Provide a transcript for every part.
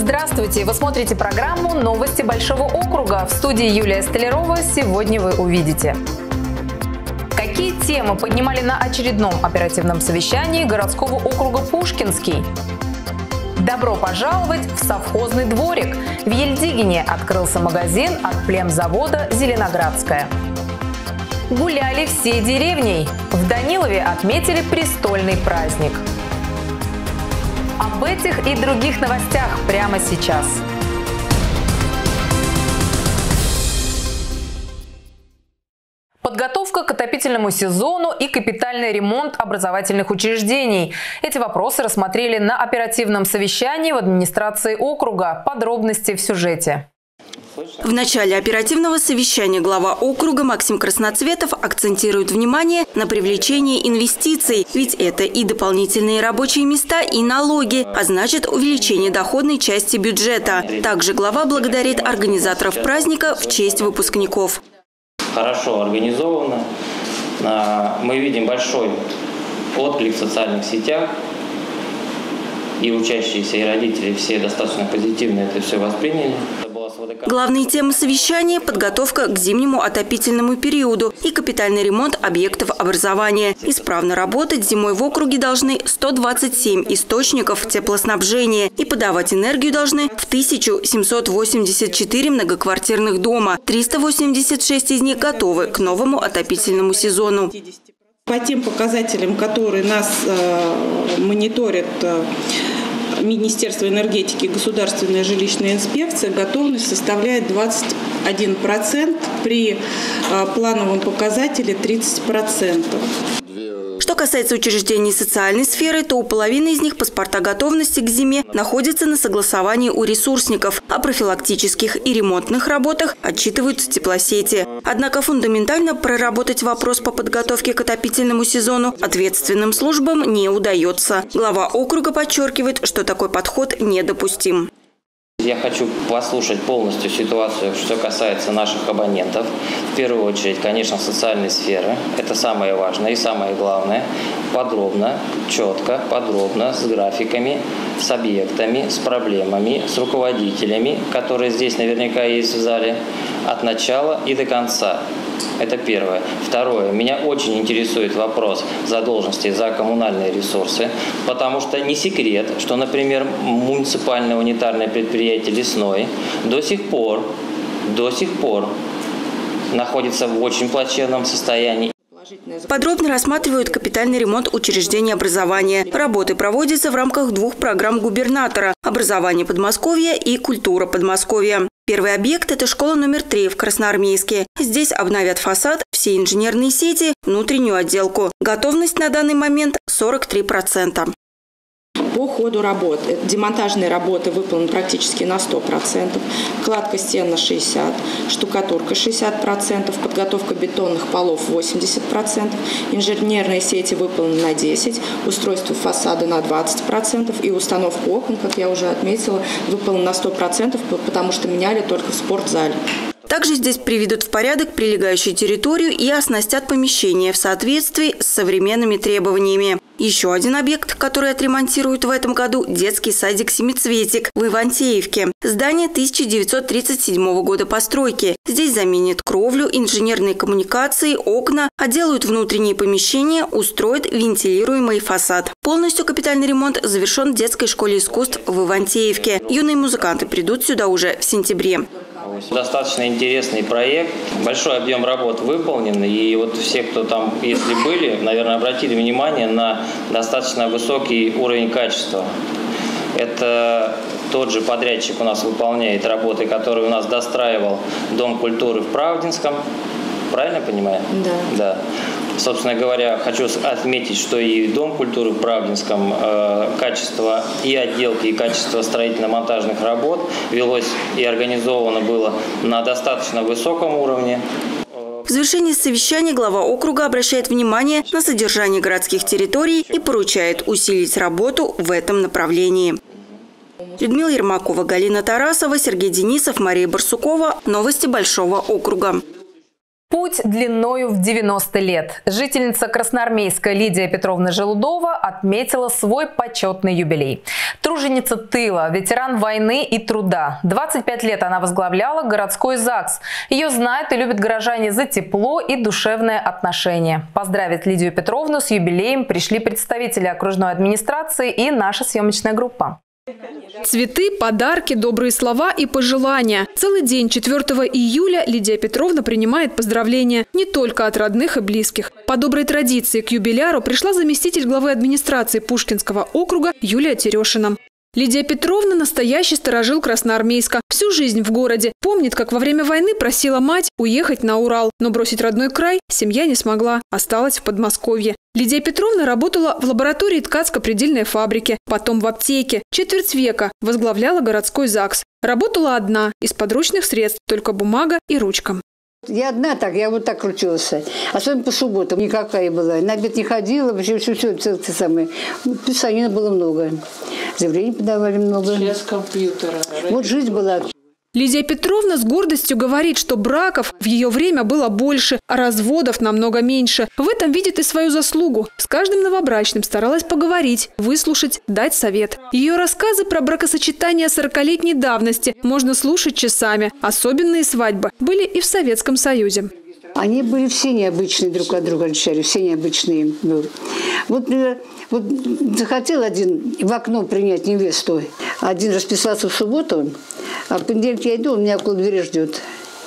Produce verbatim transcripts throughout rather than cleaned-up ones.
Здравствуйте! Вы смотрите программу «Новости Большого округа». В студии Юлия Столярова. Сегодня вы увидите: какие темы поднимали на очередном оперативном совещании городского округа Пушкинский? Добро пожаловать в совхозный дворик. В Ельдигине открылся магазин от племзавода «Зеленоградская». Гуляли всей деревней. В Данилове отметили престольный праздник. Об этих и других новостях прямо сейчас. Подготовка к отопительному сезону и капитальный ремонт образовательных учреждений. Эти вопросы рассмотрели на оперативном совещании в администрации округа. Подробности в сюжете. В начале оперативного совещания глава округа Максим Красноцветов акцентирует внимание на привлечении инвестиций, ведь это и дополнительные рабочие места, и налоги, а значит увеличение доходной части бюджета. Также глава благодарит организаторов праздника в честь выпускников. Хорошо организовано. Мы видим большой отклик в социальных сетях. И учащиеся, и родители все достаточно позитивно это все восприняли. Главные темы совещания – подготовка к зимнему отопительному периоду и капитальный ремонт объектов образования. Исправно работать зимой в округе должны сто двадцать семь источников теплоснабжения и подавать энергию должны в тысячу семьсот восемьдесят четыре многоквартирных дома. триста восемьдесят шесть из них готовы к новому отопительному сезону. По тем показателям, которые нас э, мониторят э, Министерство энергетики и Государственная жилищная инспекция, готовность составляет двадцать один процент, при э, плановом показателе тридцать процентов. Что касается учреждений социальной сферы, то у половины из них паспорта готовности к зиме находятся на согласовании у ресурсников, а профилактических и ремонтных работах отчитываются теплосети. Однако фундаментально проработать вопрос по подготовке к отопительному сезону ответственным службам не удается. Глава округа подчеркивает, что такой подход недопустим. Я хочу послушать полностью ситуацию, что касается наших абонентов. В первую очередь, конечно, социальной сферы. Это самое важное и самое главное. Подробно, четко, подробно, с графиками, с объектами, с проблемами, с руководителями, которые здесь наверняка есть в зале, от начала и до конца. Это первое. Второе. Меня очень интересует вопрос задолженности за коммунальные ресурсы, потому что не секрет, что, например, муниципальное унитарное предприятие «Лесной» до сих пор, до сих пор находится в очень плачевном состоянии. Подробно рассматривают капитальный ремонт учреждений образования. Работы проводятся в рамках двух программ губернатора – «Образование Подмосковья» и «Культура Подмосковья». Первый объект – это школа номер три в Красноармейске. Здесь обновят фасад, все инженерные сети, внутреннюю отделку. Готовность на данный момент – сорок три процента. По ходу работ демонтажные работы выполнены практически на сто процентов, кладка стен на шестьдесят процентов, штукатурка шестьдесят процентов, подготовка бетонных полов восемьдесят процентов, инженерные сети выполнены на десять процентов, устройство фасада на двадцать процентов и установка окон, как я уже отметила, выполнена на сто процентов, потому что меняли только в спортзале. Также здесь приведут в порядок прилегающую территорию и оснастят помещения в соответствии с современными требованиями. Еще один объект, который отремонтируют в этом году – детский садик «Семицветик» в Ивантеевке. Здание тысяча девятьсот тридцать седьмого года постройки. Здесь заменят кровлю, инженерные коммуникации, окна, отделают внутренние помещения, устроят вентилируемый фасад. Полностью капитальный ремонт завершен в детской школе искусств в Ивантеевке. Юные музыканты придут сюда уже в сентябре. Достаточно интересный проект, большой объем работ выполнен, и вот все, кто там, если были, наверное, обратили внимание на достаточно высокий уровень качества. Это тот же подрядчик у нас выполняет работы, который у нас достраивал Дом культуры в Правдинском. Правильно понимаю? Да. Да. Собственно говоря, хочу отметить, что и Дом культуры в Правдинском э, качество и отделки, и качество строительно-монтажных работ велось и организовано было на достаточно высоком уровне. В завершении совещания глава округа обращает внимание на содержание городских территорий и поручает усилить работу в этом направлении. Людмила Ермакова, Галина Тарасова, Сергей Денисов, Мария Барсукова. Новости Большого округа. Путь длиною в девяносто лет. Жительница Красноармейска Лидия Петровна Желудова отметила свой почетный юбилей. Труженица тыла, ветеран войны и труда. двадцать пять лет она возглавляла городской ЗАГС. Ее знают и любят горожане за тепло и душевное отношение. Поздравить Лидию Петровну с юбилеем пришли представители окружной администрации и наша съемочная группа. Цветы, подарки, добрые слова и пожелания. Целый день четвёртого июля Лидия Петровна принимает поздравления не только от родных и близких. По доброй традиции к юбиляру пришла заместитель главы администрации Пушкинского округа Юлия Терешина. Лидия Петровна – настоящий старожил Красноармейска. Всю жизнь в городе. Помнит, как во время войны просила мать уехать на Урал. Но бросить родной край семья не смогла. Осталась в Подмосковье. Лидия Петровна работала в лаборатории ткацко-предельной фабрики, потом в аптеке. Четверть века возглавляла городской ЗАГС. Работала одна, из подручных средств, только бумага и ручка. Я одна так, я вот так крутилась. Особенно по субботам никакая была. На обед не ходила, вообще все, все, все, все самое. Писанина было много. Заявление подавали много. Через компьютера. Вот жизнь была. Лидия Петровна с гордостью говорит, что браков в ее время было больше, а разводов намного меньше. В этом видит и свою заслугу. С каждым новобрачным старалась поговорить, выслушать, дать совет. Ее рассказы про бракосочетание сорокалетней давности можно слушать часами. Особенные свадьбы были и в Советском Союзе. Они были все необычные друг от друга, отличались, все необычные. Вот, вот захотел один в окно принять невесту. Один расписался в субботу, а в понедельник я иду, он меня около двери ждет.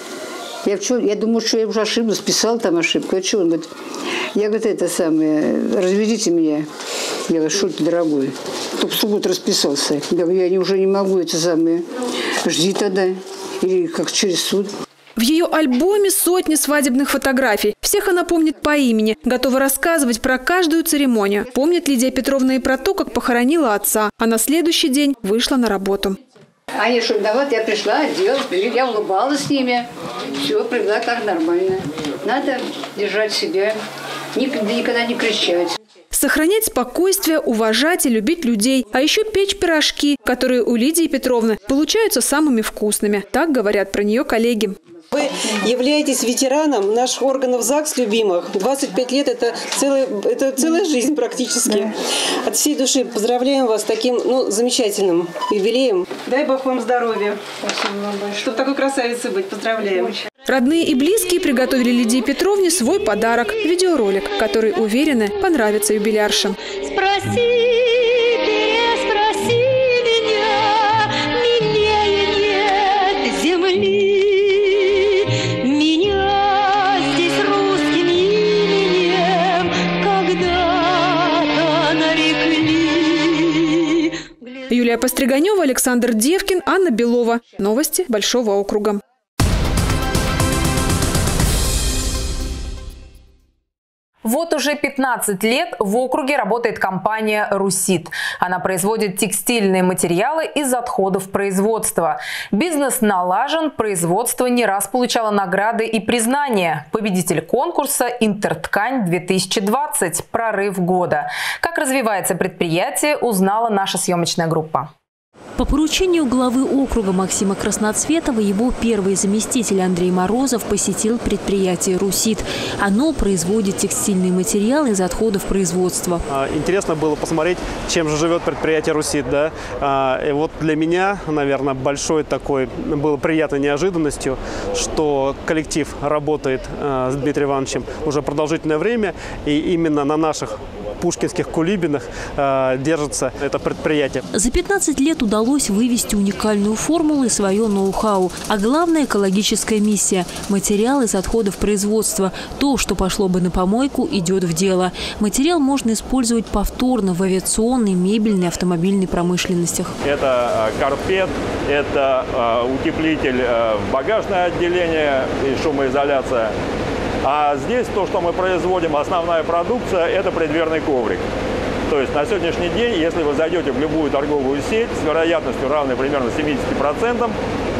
Я, я думаю, что я уже ошиблась, писал там ошибку. А что? Он говорит, я, говорит, это самое, разведите меня. Я говорю, что ты, дорогой? Только в субботу расписался. Я говорю, я уже не могу, это самое. Жди тогда. Или как через суд. В ее альбоме сотни свадебных фотографий. Всех она помнит по имени, готова рассказывать про каждую церемонию. Помнит Лидия Петровна и про то, как похоронила отца, а на следующий день вышла на работу. Они что виноваты, я пришла, одела, я улыбалась с ними. Все, пришла как нормально. Надо держать себя, никогда не кричать. Сохранять спокойствие, уважать и любить людей. А еще печь пирожки, которые у Лидии Петровны получаются самыми вкусными. Так говорят про нее коллеги. Вы являетесь ветераном наших органов ЗАГС любимых. двадцать пять лет – это целая, это целая жизнь практически. От всей души поздравляем вас с таким ну, замечательным юбилеем. Дай Бог вам здоровья. Спасибо вам большое. Чтобы такой красавицей быть. Поздравляем. Родные и близкие приготовили Лидии Петровне свой подарок – видеоролик, который, уверены, понравится юбилярше. Спроси. Юлия Постриганева, Александр Девкин, Анна Белова. Новости Большого округа. Вот уже пятнадцать лет в округе работает компания «Русит». Она производит текстильные материалы из отходов производства. Бизнес налажен, производство не раз получало награды и признания. Победитель конкурса «Интерткань-две тысячи двадцать. Прорыв года». Как развивается предприятие, узнала наша съемочная группа. По поручению главы округа Максима Красноцветова его первый заместитель Андрей Морозов посетил предприятие «Русит». Оно производит текстильные материалы из отходов производства. Интересно было посмотреть, чем же живет предприятие «Русит». Да? И вот для меня, наверное, большой такой было приятной неожиданностью, что коллектив работает с Дмитрием Ивановичем уже продолжительное время, и именно на наших пушкинских кулибинах э, держится это предприятие. За пятнадцать лет удалось вывести уникальную формулу и свое ноу-хау. А главная экологическая миссия – материал из отходов производства. То, что пошло бы на помойку, идет в дело. Материал можно использовать повторно в авиационной, мебельной, автомобильной промышленностях. Это карпет, это э, утеплитель э, багажное отделение и шумоизоляция. А здесь то, что мы производим, основная продукция – это преддверный коврик. То есть на сегодняшний день, если вы зайдете в любую торговую сеть, с вероятностью равной примерно семидесяти процентам,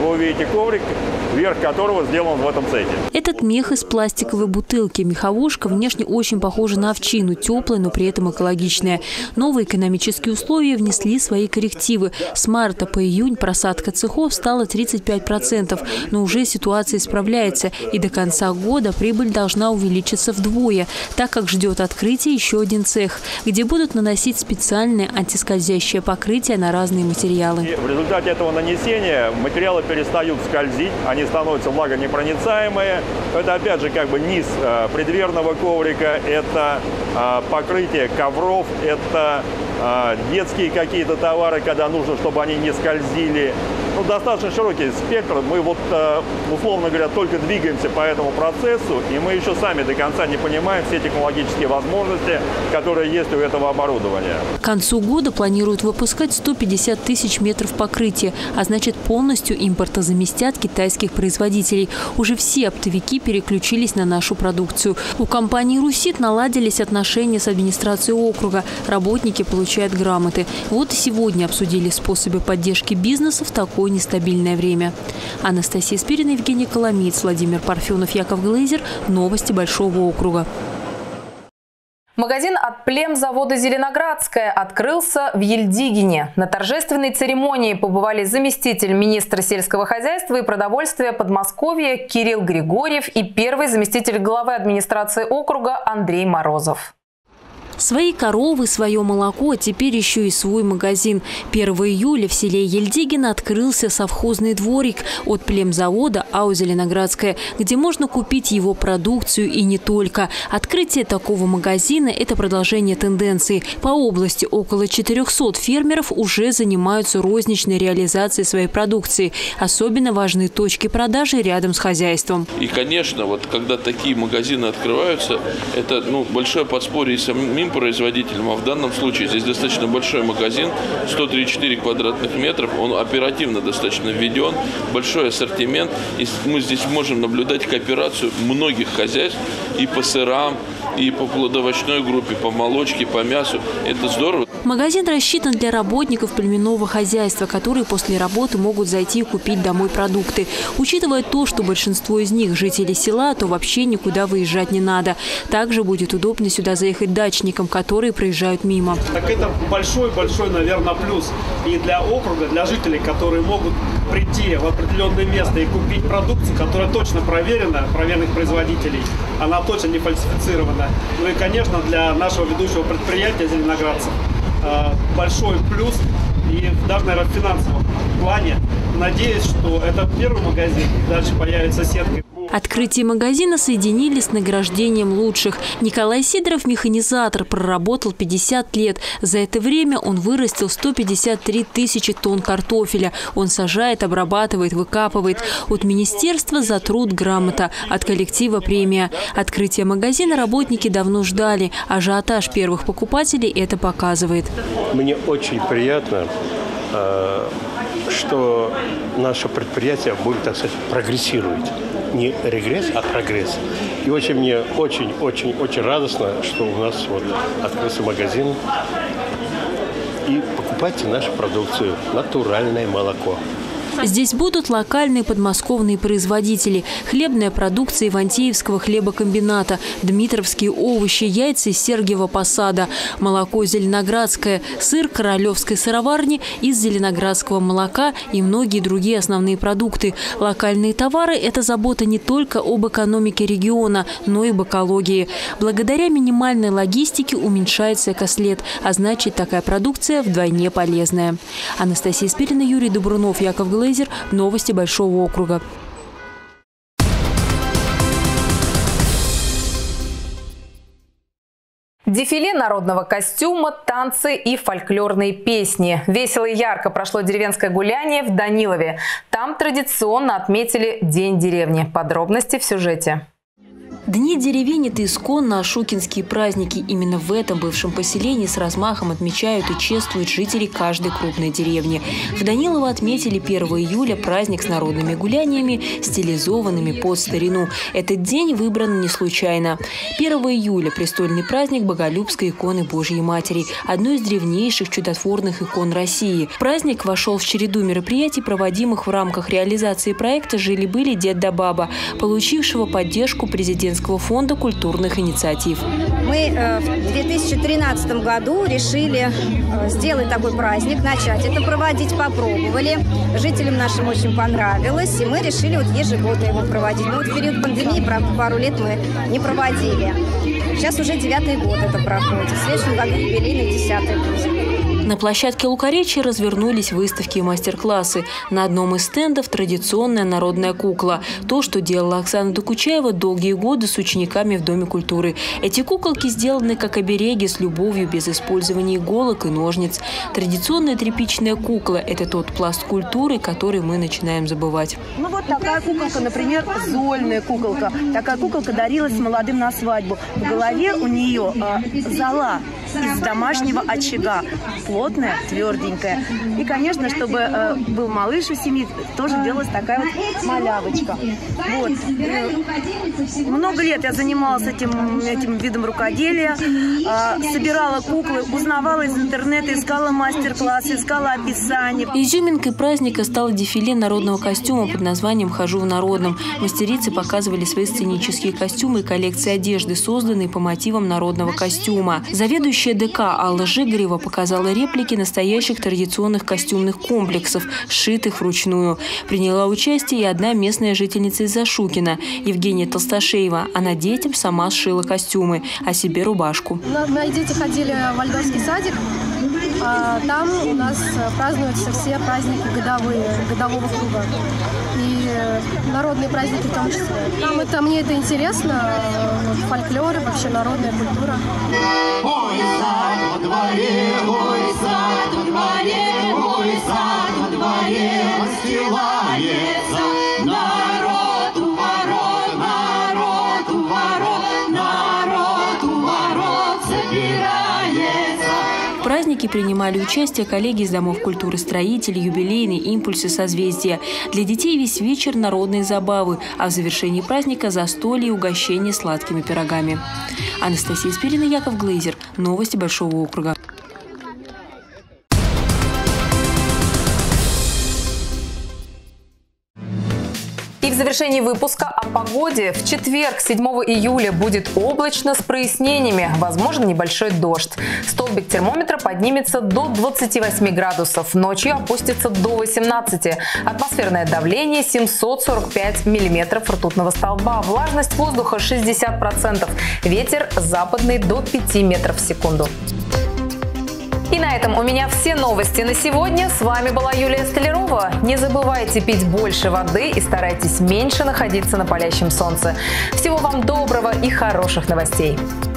вы увидите коврик, верх которого сделан в этом цехе. Этот мех из пластиковой бутылки. Меховушка внешне очень похожа на овчину, теплая, но при этом экологичная. Новые экономические условия внесли свои коррективы. С марта по июнь просадка цехов стала тридцать пять процентов, но уже ситуация исправляется, и до конца года прибыль должна увеличиться вдвое, так как ждет открытие еще один цех, где будут наносить специальное антискользящее покрытие на разные материалы. И в результате этого нанесения материалы перестают скользить, они становятся влагонепроницаемые. Это опять же как бы низ э, преддверного коврика, это э, покрытие ковров, это э, детские какие-то товары, когда нужно, чтобы они не скользили. Ну, достаточно широкий спектр. Мы вот, э, условно говоря, только двигаемся по этому процессу, и мы еще сами до конца не понимаем все технологические возможности, которые есть у этого оборудования. К концу года планируют выпускать сто пятьдесят тысяч метров покрытия, а значит полностью импортозаместят китайских производителей. Уже все оптовики переключились на нашу продукцию. У компании «Русит» наладились отношения с администрацией округа. Работники получают грамоты. Вот и сегодня обсудили способы поддержки бизнеса в такое нестабильное время. Анастасия Спирина, Евгений Коломиец, Владимир Парфенов, Яков Глейзер. Новости Большого округа. Магазин от племзавода «Зеленоградская» открылся в Ельдигине. На торжественной церемонии побывали заместитель министра сельского хозяйства и продовольствия Подмосковья Кирилл Григорьев и первый заместитель главы администрации округа Андрей Морозов. Свои коровы, свое молоко, а теперь еще и свой магазин. первого июля в селе Ельдигино открылся совхозный дворик от племзавода АО «Зеленоградская», где можно купить его продукцию и не только. Открытие такого магазина – это продолжение тенденции. По области около четырёхсот фермеров уже занимаются розничной реализацией своей продукции. Особенно важны точки продажи рядом с хозяйством. И, конечно, вот когда такие магазины открываются, это ну, большое подспорье и самим производителям, а в данном случае здесь достаточно большой магазин, сто тридцать четыре квадратных метров, он оперативно достаточно введен, большой ассортимент, и мы здесь можем наблюдать кооперацию многих хозяйств и по сырам, и по плодовочной группе, по молочке, по мясу. Это здорово. Магазин рассчитан для работников племенного хозяйства, которые после работы могут зайти и купить домой продукты. Учитывая то, что большинство из них жители села, то вообще никуда выезжать не надо. Также будет удобно сюда заехать дачникам, которые проезжают мимо. Так это большой-большой, наверное, плюс и для округа, для жителей, которые могут прийти в определенное место и купить продукцию, которая точно проверена, проверенных производителей. Она точно не фальсифицирована. Ну и, конечно, для нашего ведущего предприятия «Зеленоградцев» большой плюс и даже, наверное, в финансовом плане. Надеюсь, что это первый магазин, дальше появится сетка. Открытие магазина соединили с награждением лучших. Николай Сидоров – механизатор, проработал пятьдесят лет. За это время он вырастил сто пятьдесят три тысячи тонн картофеля. Он сажает, обрабатывает, выкапывает. От министерства за труд грамота, от коллектива премия. Открытие магазина работники давно ждали. Ажиотаж первых покупателей это показывает. Мне очень приятно, что наше предприятие будет, так сказать, прогрессирует. Не регресс, а прогресс. И очень мне очень-очень-очень радостно, что у нас вот открылся магазин. И покупайте нашу продукцию. Натуральное молоко. Здесь будут локальные подмосковные производители. Хлебная продукция Ивантеевского хлебокомбината, дмитровские овощи, яйца из Сергиева Посада, молоко Зеленоградское, сыр Королевской сыроварни из зеленоградского молока и многие другие основные продукты. Локальные товары – это забота не только об экономике региона, но и об экологии. Благодаря минимальной логистике уменьшается экослед, а значит, такая продукция вдвойне полезная. Анастасия Спирина, Юрий Добрунов, Яков Глейзер. Новости Большого округа. Дефиле народного костюма, танцы и фольклорные песни. Весело и ярко прошло деревенское гуляние в Данилове. Там традиционно отметили День деревни. Подробности в сюжете. Дни деревень – это исконно ашукинские праздники. Именно в этом бывшем поселении с размахом отмечают и чествуют жители каждой крупной деревни. В Данилово отметили первого июля праздник с народными гуляниями, стилизованными под старину. Этот день выбран не случайно. первого июля – престольный праздник Боголюбской иконы Божьей Матери, одной из древнейших чудотворных икон России. Праздник вошел в череду мероприятий, проводимых в рамках реализации проекта «Жили-были дед да баба», получившего поддержку президента фонда культурных инициатив. Мы в две тысячи тринадцатом году решили сделать такой праздник, начать это проводить, попробовали. Жителям нашим очень понравилось, и мы решили вот ежегодно его проводить. Но вот в период пандемии, правда, пару лет мы не проводили. Сейчас уже девятый год это проходит. В следующем году юбилейный десятый будет. На площадке Лукаречья развернулись выставки и мастер-классы. На одном из стендов традиционная народная кукла. То, что делала Оксана Докучаева долгие годы с учениками в Доме культуры. Эти куколки сделаны как обереги, с любовью, без использования иголок и ножниц. Традиционная тряпичная кукла – это тот пласт культуры, который мы начинаем забывать. Ну вот такая куколка, например, зольная куколка. Такая куколка дарилась молодым на свадьбу. В голове у нее э, зола из домашнего очага. Плотная, тверденькая. И, конечно, чтобы э, был малыш у семьи, тоже делалась такая вот малявочка. Вот. Много лет я занималась этим, этим видом рукоделия, э, собирала куклы, узнавала из интернета, искала мастер-классы, искала описание. Изюминкой праздника стало дефиле народного костюма под названием «Хожу в народном». Мастерицы показывали свои сценические костюмы и коллекции одежды, созданные по мотивам народного костюма. Заведующая ДК Алла Жигарева показала реплики настоящих традиционных костюмных комплексов, сшитых вручную. Приняла участие и одна местная жительница из Ашукина, Евгения Толсташеева. Она детям сама сшила костюмы, а себе рубашку. Мои дети ходили в Вальдорфский садик. Там у нас празднуются все праздники годовые, годового круга. И народные праздники в том числе. Там это, мне это интересно, фольклор, вообще народная культура. Ой, сад во дворе, ой, сад во дворе, ой, сад во дворе расстилается. Народ у ворот, народ у ворот, народ у ворот собирается. В празднике принимали участие коллеги из Домов культуры, строители, юбилейные, импульсы, созвездия. Для детей весь вечер народные забавы, а в завершении праздника застолье и угощение сладкими пирогами. Анастасия Спирина, Яков Глейзер. Новости Большого округа. И в завершении выпуска о погоде. В четверг, седьмого июля, будет облачно с прояснениями. Возможен небольшой дождь. Столбик термометра поднимется до двадцати восьми градусов. Ночью опустится до восемнадцати. Атмосферное давление семьсот сорок пять миллиметров ртутного столба. Влажность воздуха шестьдесят процентов. Ветер западный до пяти метров в секунду. И на этом у меня все новости на сегодня. С вами была Юлия Столярова. Не забывайте пить больше воды и старайтесь меньше находиться на палящем солнце. Всего вам доброго и хороших новостей.